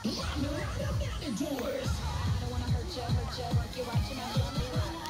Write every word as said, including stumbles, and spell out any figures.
Doors. I don't wanna hurt you, hurt you, work you out, you know,